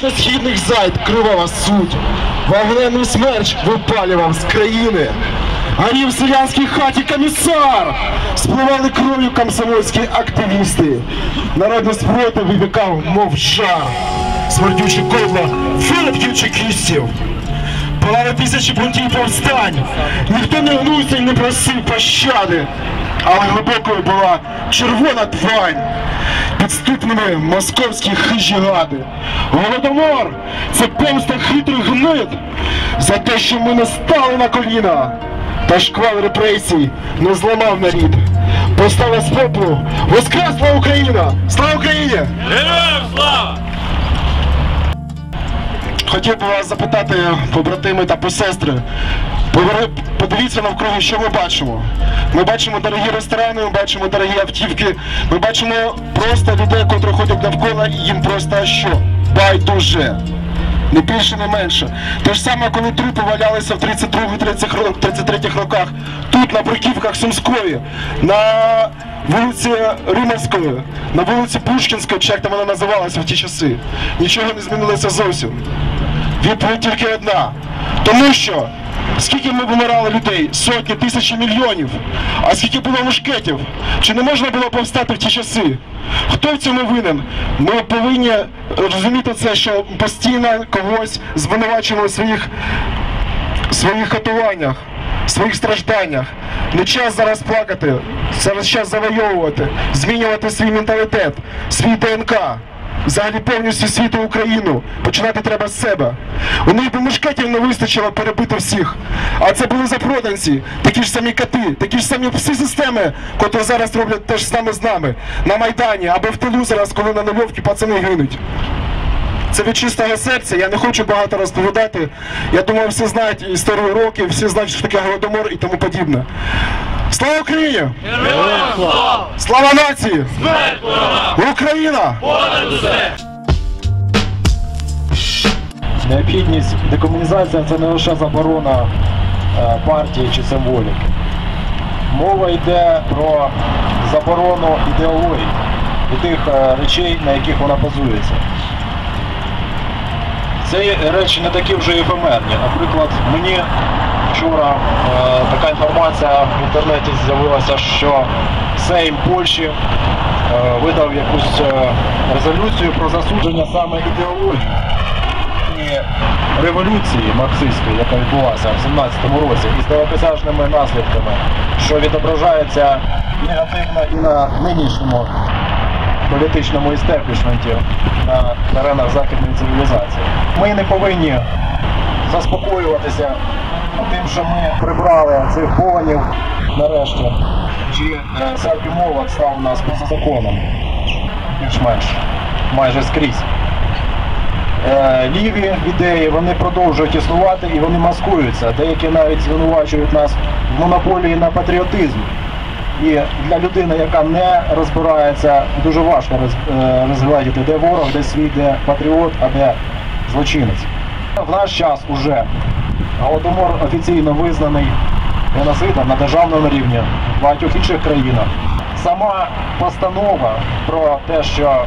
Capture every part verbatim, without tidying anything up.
північно-східних зайд кривава суть. Вогненний смерч випалював з країни. Горів в селянській хаті комісар. Спливали кров'ю комсомольські активісти. Народний спротив вибікав, мов жар. Смердючі кодла вилепків чекістів. Палали тисячі бунтів повстань. Ніхто не гнувся і не просив пощади. Але глибокою була червона твань. Підступними московські хижі гади. Голодомор – це помста хитрих гнид за те, що ми не стали на коліна. Та шквал репресій не зламав нарід. Повстала з попелу, воскресла Україна! Слава Україні! Героям слава! Хотів би вас запитати, побратими та посестри, подивіться навкруги, що ми бачимо. Ми бачимо дорогі ресторани, ми бачимо дорогі автівки, ми бачимо просто людей, котрі ходять навколо, і їм просто що? Байдуже. Не більше, не менше. Те ж саме, коли трупи валялися в тридцять другому тридцять третьому роках, тут, на бруківках Сумської, на вулиці Римовської, на вулиці Пушкінської, чи як там вона називалася в ті часи. Нічого не змінилося зовсім. Відповідь тільки одна. Тому що, скільки ми вимирали людей? Сотні, тисячі, мільйонів. А скільки було мушкетів? Чи не можна було повстати в ті часи? Хто в цьому винен? Ми повинні розуміти це, що постійно когось звинувачуємо в своїх, своїх катуваннях, своїх стражданнях. Не час зараз плакати, зараз час завойовувати, змінювати свій менталітет, свій ДНК. Взагалі повністю світу Україну. Починати треба з себе. У них би мушкетів не вистачило перебити всіх. А це були запроданці, такі ж самі коти, такі ж самі всі системи, котрі зараз роблять те ж саме з нами. На Майдані або в тилу зараз, коли на нульовці пацани гинуть. Це від чистого серця, я не хочу багато розповідати. Я думаю, всі знають історію років, всі знають, що таке Голодомор і тому подібне. Слава Україні! Героям слава! Слава нації! Смерть ворогам! Україна! Понад усе! Необхідність декомунізації – це не лише заборона партії чи символіки. Мова йде про заборону ідеології і тих речей, на яких вона базується. Ці речі не такі вже ефемерні. Наприклад, мені вчора е, така інформація в інтернеті з'явилася, що Сейм Польщі е, видав якусь е, резолюцію про засудження саме ідеології і революції марксистської, яка відбулася в сімнадцятому році, із далекосяжними наслідками, що відображається негативно і на нинішньому політичному істеблішменті на теренах західної цивілізації. Ми не повинні заспокоюватися тим, що ми прибрали цих воїнів нарешті, чи сербський мовок став у нас поза законом, більш-менш, майже скрізь. Ліві ідеї, вони продовжують існувати і вони маскуються. Деякі навіть звинувачують нас в монополії на патріотизм. І для людини, яка не розбирається, дуже важко розглядіти, де ворог, де свій, де патріот, а де злочинець. В наш час уже Голодомор офіційно визнаний геноцидом на державному рівні в багатьох інших країнах. Сама постанова про те, що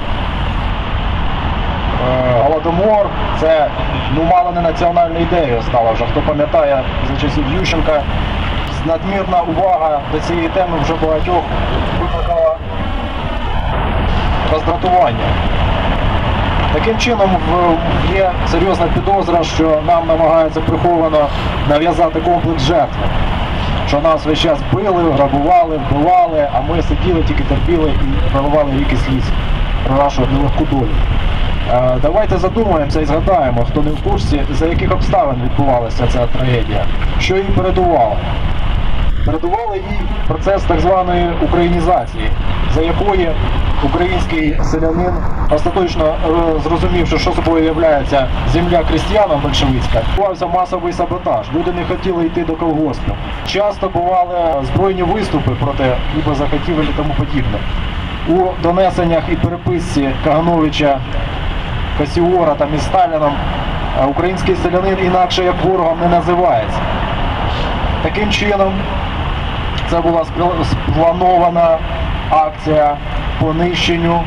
Голодомор – це, ну, мало не національною ідеєю стала вже. Хто пам'ятає за часів Ющенка, надмірна увага до цієї теми вже багатьох викликала роздратування. Таким чином є серйозна підозра, що нам намагаються приховано нав'язати комплекс жертви. Що нас весь час били, грабували, вбивали, а ми сиділи, тільки терпіли і проливали ріки сліз про нашу нелегку долю. Давайте задумаємося і згадаємо, хто не в курсі, за яких обставин відбувалася ця трагедія, що їй передувало. Передувало їй процес так званої українізації, за якої український селянин, остаточно зрозумівши, що собою являється земля крістіянам большевицька, відбувався масовий саботаж. Люди не хотіли йти до колгоспів. Часто бували збройні виступи проти ніби захотівель і тому подібне. У донесеннях і переписці Кагановича, Касіора там із Сталіном український селянин інакше як ворогом не називається. Таким чином, це була спланована акція по нищенню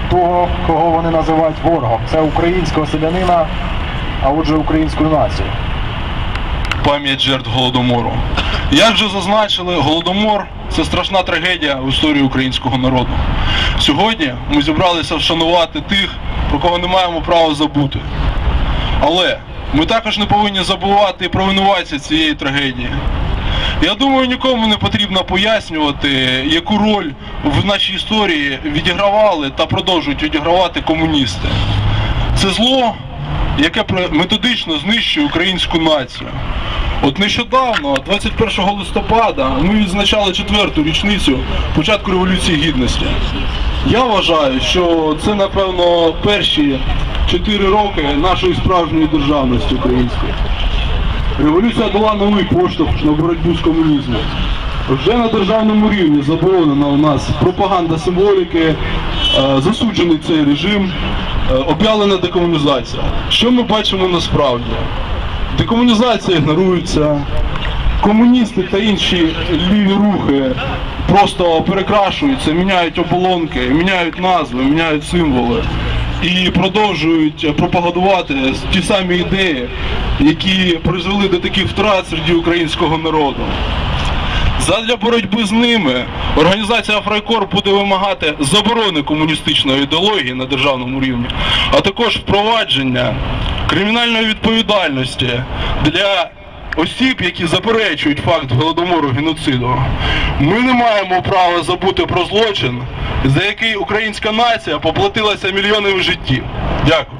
того, кого вони називають ворогом. Це українського селянина, а отже українську націю. Пам'ять жертв Голодомору. Як вже зазначили, Голодомор – це страшна трагедія в історії українського народу. Сьогодні ми зібралися вшанувати тих, про кого не маємо права забути. Але ми також не повинні забувати про винуватця цієї трагедії. Я думаю, нікому не потрібно пояснювати, яку роль в нашій історії відігравали та продовжують відігравати комуністи. Це зло, яке методично знищує українську націю. От нещодавно, двадцять першого листопада, ми відзначали четверту річницю початку Революції Гідності. Я вважаю, що це, напевно, перші чотири роки нашої справжньої державності української. Революція дала новий поштовх на боротьбу з комунізмом. Вже на державному рівні заборонена у нас пропаганда символіки, засуджений цей режим, об'явлена декомунізація. Що ми бачимо насправді? Декомунізація ігнорується, комуністи та інші ліві рухи просто перекрашуються, міняють оболонки, міняють назви, міняють символи і продовжують пропагандувати ті самі ідеї, які призвели до таких втрат серед українського народу. Задля боротьби з ними організація Фрайкор буде вимагати заборони комуністичної ідеології на державному рівні, а також впровадження кримінальної відповідальності для осіб, які заперечують факт Голодомору, геноциду. Ми не маємо права забути про злочин, за який українська нація поплатилася мільйонами життів. Дякую.